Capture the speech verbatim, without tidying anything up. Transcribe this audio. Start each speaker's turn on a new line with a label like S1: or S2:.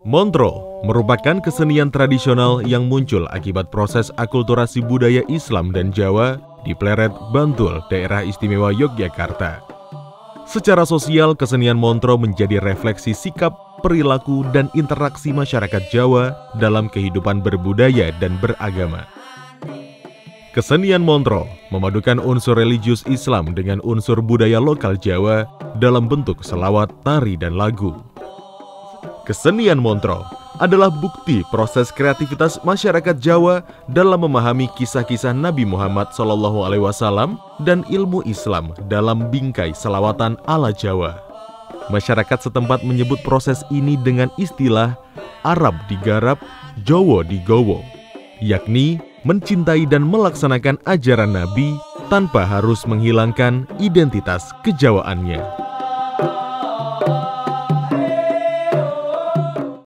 S1: Montro merupakan kesenian tradisional yang muncul akibat proses akulturasi budaya Islam dan Jawa di Pleret, Bantul, Daerah Istimewa Yogyakarta. Secara sosial, kesenian Montro menjadi refleksi sikap, perilaku, dan interaksi masyarakat Jawa dalam kehidupan berbudaya dan beragama. Kesenian Montro memadukan unsur religius Islam dengan unsur budaya lokal Jawa dalam bentuk selawat, tari, dan lagu. Kesenian Montro adalah bukti proses kreativitas masyarakat Jawa dalam memahami kisah-kisah Nabi Muhammad shallallahu alaihi wasallam dan ilmu Islam dalam bingkai selawatan ala Jawa. Masyarakat setempat menyebut proses ini dengan istilah Arab digarap, Jawa digowo, yakni mencintai dan melaksanakan ajaran Nabi tanpa harus menghilangkan identitas kejawaannya.